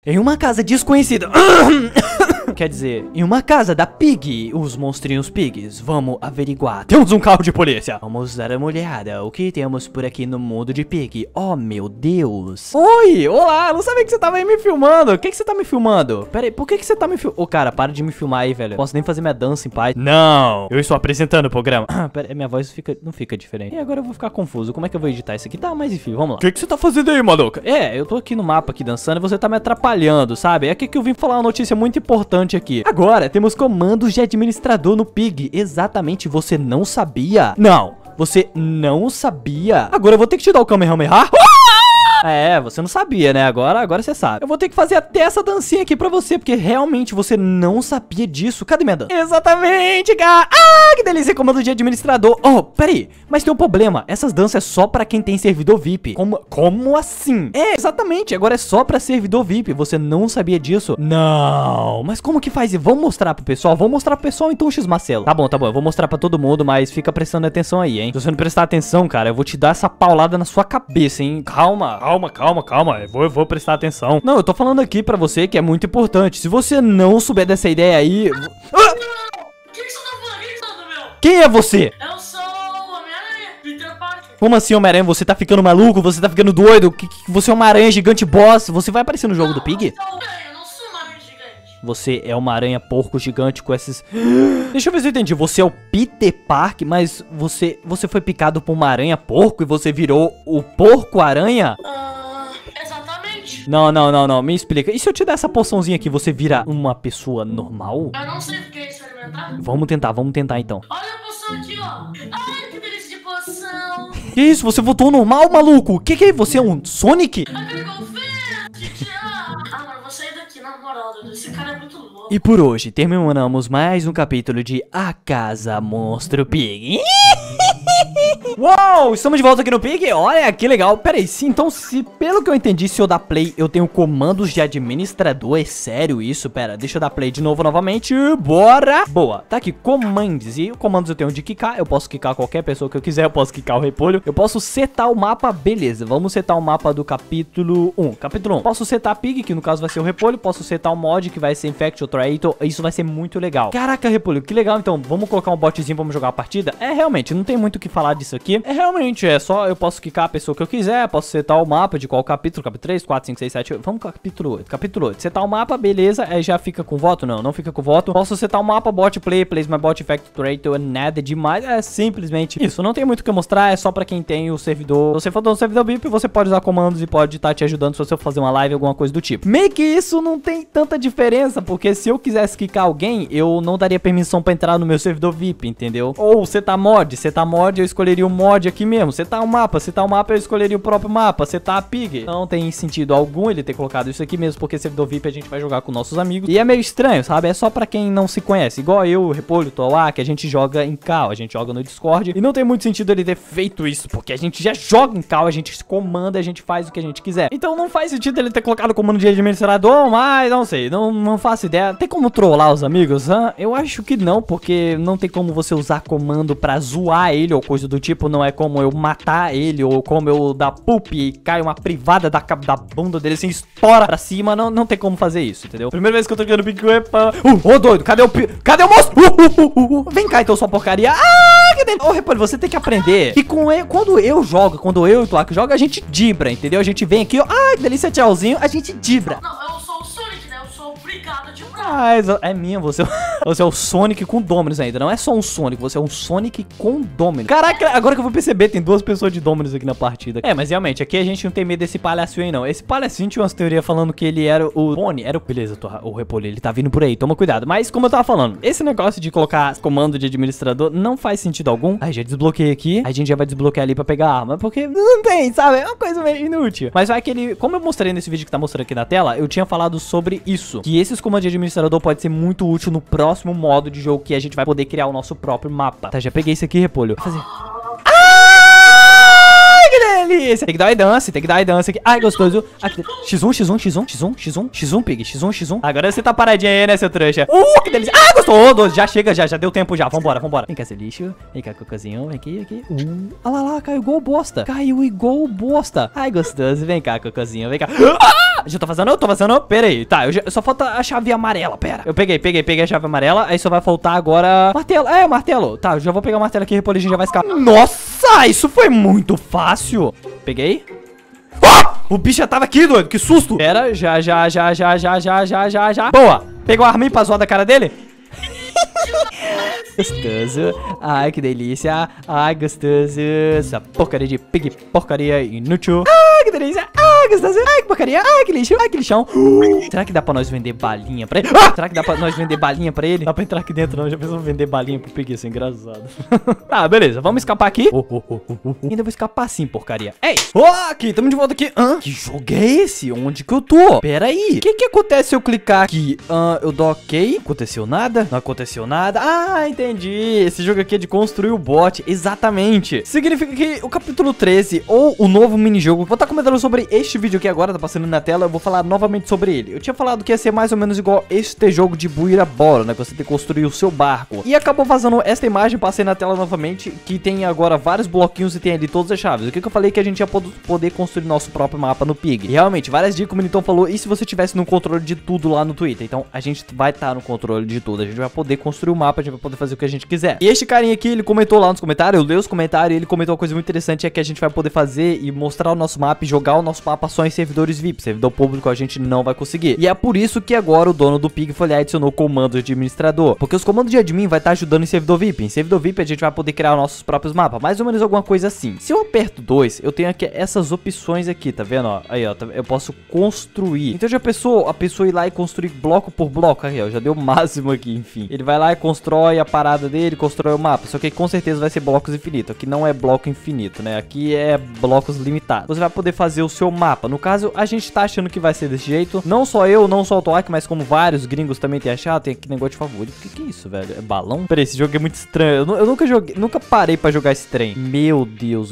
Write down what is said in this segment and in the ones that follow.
Em uma casa desconhecida. Quer dizer, em uma casa da Pig, os monstrinhos Pigs. Vamos averiguar. Temos um carro de polícia. Vamos dar uma olhada. O que temos por aqui no mundo de Pig? Oh, meu Deus. Oi, olá. Eu não sabia que você tava aí me filmando. O que você tá me filmando? Pera aí, por que você tá me filmando? Ô, cara, para de me filmar aí, velho. Posso nem fazer minha dança em paz. Não, eu estou apresentando o programa. Pera aí, minha voz não fica diferente. E agora eu vou ficar confuso. Como é que eu vou editar isso aqui? Tá, mas enfim, vamos lá. O que você tá fazendo aí, maluca? É, eu tô aqui no mapa aqui dançando e você tá me atrapalhando, sabe? É aqui que eu vim falar uma notícia muito importante aqui. Agora, temos comandos de administrador no Pig. Exatamente, você não sabia? Não, você não sabia. Agora eu vou ter que te dar o Kamehameha. É, você não sabia, né? Agora você sabe. Eu vou ter que fazer até essa dancinha aqui pra você, porque realmente você não sabia disso. Cadê minha dança? Exatamente, cara. Ah, que delícia, comando de administrador. Oh, peraí, mas tem um problema. Essas danças é só pra quem tem servidor VIP. Como assim? É, exatamente, agora é só pra servidor VIP. Você não sabia disso? Não, mas como que faz? Vamos mostrar pro pessoal? Vamos mostrar pro pessoal então, X-Marcelo. Tá bom, eu vou mostrar pra todo mundo, mas fica prestando atenção aí, hein? Se você não prestar atenção, cara, eu vou te dar essa paulada na sua cabeça, hein? Calma. Eu vou prestar atenção. Não, eu tô falando aqui pra você que é muito importante. Se você não souber dessa ideia aí... O que você tá falando, meu? Quem é você? Eu sou o Homem-Aranha, Peter Parker. Como assim, Homem-Aranha? Você tá ficando maluco? Você tá ficando doido? Você é uma aranha gigante boss? Você vai aparecer no jogo do Pig? Eu não sou uma aranha gigante. Você é uma aranha porco gigante com esses... Deixa eu ver se eu entendi. Você é o Peter Parker, mas você foi picado por uma aranha porco e você virou o porco-aranha? Exatamente. Não. Me explica. E se eu te der essa poçãozinha aqui, você vira uma pessoa normal? Eu não sei o que é experimentar. Vamos tentar então. Olha a poção aqui, ó. Ai, que delícia de poção. Que isso? Você voltou normal, maluco? Que é? Você é um Sonic? Aquele golfete. Mano, vou sair daqui, na moral. Esse cara é muito louco. E por hoje, terminamos mais um capítulo de A Casa Monstro Pig. Uou, estamos de volta aqui no Pig. Olha, que legal. Pera aí, então se pelo que eu entendi, se eu dar play, eu tenho comandos de administrador. É sério isso? Pera, deixa eu dar play de novo novamente. Bora. Boa, tá aqui, comandos. E comandos eu tenho de quicar. Eu posso quicar qualquer pessoa que eu quiser. Eu posso quicar o repolho. Eu posso setar o mapa, beleza. Vamos setar o mapa do capítulo 1. Capítulo 1. Posso setar Pig, que no caso vai ser o repolho. Posso setar o mod, que vai ser Infected Traitor. Isso vai ser muito legal. Caraca, repolho, que legal. Então, vamos colocar um botzinho, vamos jogar a partida? É, realmente, não tem muito o que falar disso aqui. É realmente, é só, eu posso quicar a pessoa que eu quiser, posso setar o mapa de qual capítulo, capítulo 3, 4, 5, 6, 7, 8, vamos com o capítulo 8, capítulo 8, setar o mapa, beleza, aí já fica com voto? Não fica com voto. Posso setar o mapa, bot play, place my bot, effect, traitor, nada demais, é simplesmente isso, não tem muito o que mostrar, é só pra quem tem o servidor. Se você for no servidor VIP, você pode usar comandos e pode estar te ajudando se você for fazer uma live, alguma coisa do tipo. Meio que isso não tem tanta diferença, porque se eu quisesse quicar alguém, eu não daria permissão pra entrar no meu servidor VIP, entendeu? Ou setar mod, eu escolheria o mod aqui mesmo. Setar o mapa, eu escolheria o próprio mapa. Setar a Pig, não tem sentido algum ele ter colocado isso aqui mesmo, porque servidor VIP a gente vai jogar com nossos amigos. E é meio estranho, sabe? É só pra quem não se conhece. Igual eu, o Repolho, tô lá, que a gente joga em call, a gente joga no Discord. E não tem muito sentido ele ter feito isso, porque a gente já joga em call, a gente se comanda, a gente faz o que a gente quiser. Então não faz sentido ele ter colocado o comando de administrador, mas não sei, não faço ideia. Tem como trollar os amigos? Eu acho que não, porque não tem como você usar comando pra zoar ele ou coisa do tipo. Não é como eu matar ele ou como eu dar poop e cai uma privada da bunda dele assim, estoura pra cima. Não tem como fazer isso, entendeu? Primeira vez que eu tô jogando Pig. Ô, doido, cadê o monstro? Vem cá então, sua porcaria. Que delícia. Ô, Repolho, você tem que aprender que quando eu e o Tlaco joga, a gente dibra, entendeu? A gente vem aqui, ó, que delícia, tchauzinho, a gente dibra. Não, eu sou o Sonic, né? Eu sou obrigado a te é minha, você é o Sonic com Dominus ainda. Não é só um Sonic, você é um Sonic com Dominus. Caraca, agora que eu vou perceber, tem duas pessoas de Dominus aqui na partida. É, mas realmente, aqui a gente não tem medo desse palhacinho aí, não. Esse palhacinho tinha umas teorias falando que ele era o Pony. Beleza, o Repolho, ele tá vindo por aí, toma cuidado. Mas, como eu tava falando, esse negócio de colocar comando de administrador não faz sentido algum. Aí já desbloqueei aqui, a gente já vai desbloquear ali pra pegar a arma, porque não tem, sabe? É uma coisa meio inútil. Mas vai que ele, como eu mostrei nesse vídeo que tá mostrando aqui na tela, eu tinha falado sobre isso, que esses comandos de administrador pode ser muito útil no próximo modo de jogo, que a gente vai poder criar o nosso próprio mapa. Tá, já peguei isso aqui, Repolho. Vou fazer... delícia. Tem que dar dance, tem que dar dance aqui. Ai, gostoso. Aqui. X1, Pig. X1. Agora você tá paradinha aí, né, seu trouxa? Que delícia. Ah, gostoso. Já chega, já deu tempo já. Vambora. Vem cá, seu lixo. Vem cá, cocôzinho. Vem aqui. Olha lá, caiu igual bosta. Ai, gostoso. Vem cá, cocôzinho. Vem cá. Já tô fazendo? Pera aí. Tá, só falta a chave amarela, pera. Eu peguei a chave amarela. Aí só vai faltar agora... martelo. É, martelo. Tá, eu já vou pegar o martelo aqui. A gente já vai escapar. Nossa, isso foi muito fácil. Peguei. O bicho já tava aqui, doido. Que susto. Pera, já. Boa. Pegou a arma pra zoar da cara dele. Gostoso. Ai, que delícia. Ai, gostoso. Essa porcaria de pig, porcaria inútil. Ai, que delícia. Ai, gostoso. Ai, que porcaria. Ai, que lixo. Ai, que lixão. Será que dá pra nós vender balinha pra ele? Será que dá pra nós vender balinha pra ele? Dá pra entrar aqui dentro não. Já pensou vender balinha pro pig? Isso é engraçado. Tá, beleza. Vamos escapar aqui. Ainda vou escapar sim, porcaria. Ei. Aqui. Tamo de volta aqui. Que jogo é esse? Onde que eu tô? Pera aí. O que acontece se eu clicar aqui? Eu dou ok. Aconteceu nada? Não aconteceu nada. Ah, entendi. Esse jogo aqui é de construir o bot. Exatamente. Significa que o capítulo 13 ou o novo minijogo, vou estar comentando sobre este vídeo aqui agora, tá passando na tela. Eu vou falar novamente sobre ele. Eu tinha falado que ia ser mais ou menos igual este jogo de Buira Bora, né? Você tem que construir o seu barco. E acabou fazendo esta imagem, passei na tela novamente, que tem agora vários bloquinhos e tem ali todas as chaves. O que eu falei que a gente ia poder construir nosso próprio mapa no Pig. E realmente, várias dicas, como o Nitão falou, e se você tivesse no controle de tudo lá no Twitter? Então, a gente vai estar no controle de tudo. A gente vai poder construir o mapa, a gente vai poder fazer o que a gente quiser. E este carinha aqui, ele comentou lá nos comentários, eu li os comentários e ele comentou uma coisa muito interessante, é que a gente vai poder fazer e mostrar o nosso mapa e jogar o nosso mapa só em servidores VIP. Servidor público a gente não vai conseguir. E é por isso que agora o dono do Pig foi lá e adicionou comandos de administrador. Porque os comandos de admin vai estar ajudando em servidor VIP. Em servidor VIP a gente vai poder criar nossos próprios mapas. Mais ou menos alguma coisa assim. Se eu aperto 2, eu tenho aqui essas opções aqui, tá vendo? Ó, aí, ó, eu posso construir. Então já pensou a pessoa ir lá e construir bloco por bloco? Aí, ó, já deu o máximo aqui, enfim. Ele vai lá e constrói a parada dele, constrói o mapa. Só que com certeza vai ser blocos infinitos. Aqui não é bloco infinito, né? Aqui é blocos limitados. Você vai poder fazer o seu mapa. No caso, a gente tá achando que vai ser desse jeito. Não só eu, não só o Toak, mas como vários gringos também tem achado. Tem aqui negócio de favorito. O que é isso, velho? É balão? Peraí, esse jogo é muito estranho. Eu nunca joguei, nunca parei pra jogar esse trem. Meu Deus,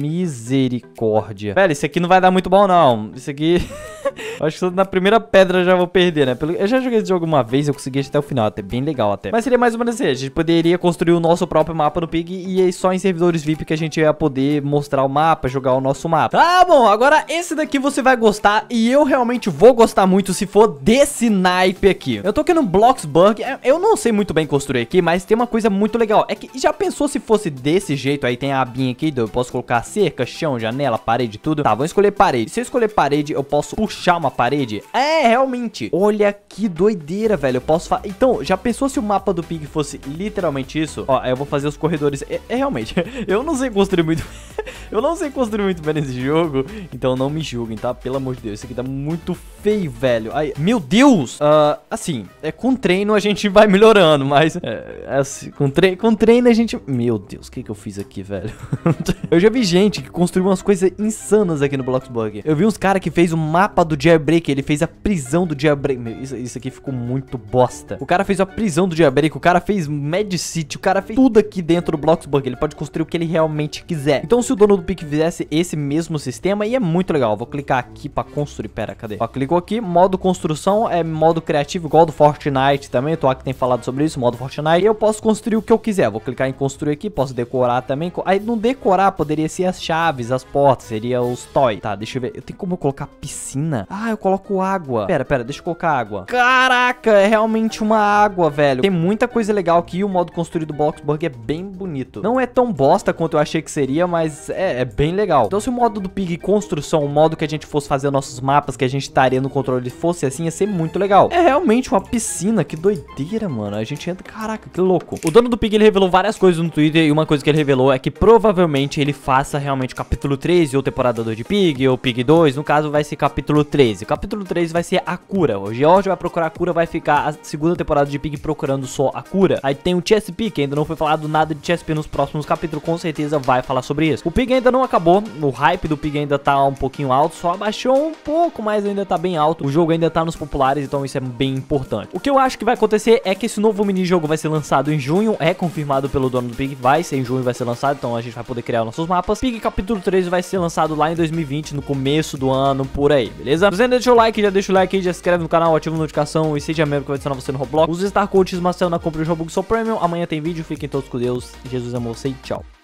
misericórdia. Velho, isso aqui não vai dar muito bom, não. Isso aqui... Acho que na primeira pedra já vou perder, né? Eu já joguei esse jogo uma vez, eu consegui até o final, até bem legal até. Mas seria mais ou menos assim, a gente poderia construir o nosso próprio mapa no Pig e é só em servidores VIP que a gente ia poder mostrar o mapa, jogar o nosso mapa. Tá bom, agora esse daqui você vai gostar e eu realmente vou gostar muito se for desse naipe aqui. Eu tô aqui no Bloxburg, eu não sei muito bem construir aqui, mas tem uma coisa muito legal. É que já pensou se fosse desse jeito, aí tem a abinha aqui, eu posso colocar cerca, chão, janela, parede, tudo. Tá, vamos escolher parede. Se eu escolher parede, eu posso puxar uma parede? É, realmente. Olha que doideira, velho. Eu posso fazer... Então, já pensou se o mapa do Pig fosse literalmente isso? Ó, eu vou fazer os corredores... realmente, eu não sei construir muito... eu não sei construir muito bem nesse jogo, então não me julguem, tá? Pelo amor de Deus, isso aqui tá muito feio, velho. Ai, meu Deus! Assim, com treino a gente vai melhorando, mas... assim, com treino a gente... Meu Deus, o que eu fiz aqui, velho? Eu já vi gente que construiu umas coisas insanas aqui no Bloxburg. Eu vi uns caras que fez o mapa do Jailbreak, ele fez a prisão do Jailbreak. Meu, isso aqui ficou muito bosta. O cara fez a prisão do Jailbreak, o cara fez Mad City, o cara fez tudo aqui dentro do Bloxburg. Ele pode construir o que ele realmente quiser. Então se o dono do Pig fizesse esse mesmo sistema, ia muito legal. Vou clicar aqui pra construir. Pera, cadê? Ó, clicou aqui, modo construção, é modo criativo, igual do Fortnite também. O Toak tem falado sobre isso, modo Fortnite. E eu posso construir o que eu quiser. Vou clicar em construir aqui, posso decorar também. Aí no decorar poderia ser as chaves, as portas, seria os toys. Tá, deixa eu ver. Eu tenho como colocar piscina? Ah, eu coloco água. Pera, deixa eu colocar água. Caraca, é realmente uma água, velho. Tem muita coisa legal aqui. O modo construído do Bloxburg é bem bonito. Não é tão bosta quanto eu achei que seria, mas é bem legal. Então se o modo do Pig construção, o modo que a gente fosse fazer nossos mapas, que a gente estaria no controle fosse assim, ia ser muito legal. É realmente uma piscina, que doideira, mano. A gente entra, caraca, que louco. O dono do Pig, ele revelou várias coisas no Twitter e uma coisa que ele revelou é que provavelmente ele faça realmente o capítulo 13 ou temporada 2 de Pig ou Pig 2. No caso vai ser capítulo 13. O capítulo 13 vai ser a cura. O George vai procurar a cura, vai ficar a segunda temporada de Pig procurando só a cura. Aí tem o Chesp, que ainda não foi falado nada de Chesp nos próximos capítulos, com certeza vai falar sobre isso. O Pig ainda não acabou, o hype do Pig ainda tá um pouquinho alto, só abaixou um pouco, mas ainda tá bem bem alto. O jogo ainda tá nos populares, então isso é bem importante. O que eu acho que vai acontecer é que esse novo mini-jogo vai ser lançado em junho. É confirmado pelo dono do Pig. Vai ser em junho, vai ser lançado. Então a gente vai poder criar nossos mapas. Pig capítulo 13 vai ser lançado lá em 2020, no começo do ano, por aí, beleza? Se você ainda deixou o like, já deixa o like aí, já se inscreve no canal, ativa a notificação e seja membro que vai adicionar você no Roblox. Use Star Codes Marcel na compra do Robux Premium. Amanhã tem vídeo. Fiquem todos com Deus. Jesus amou você e tchau.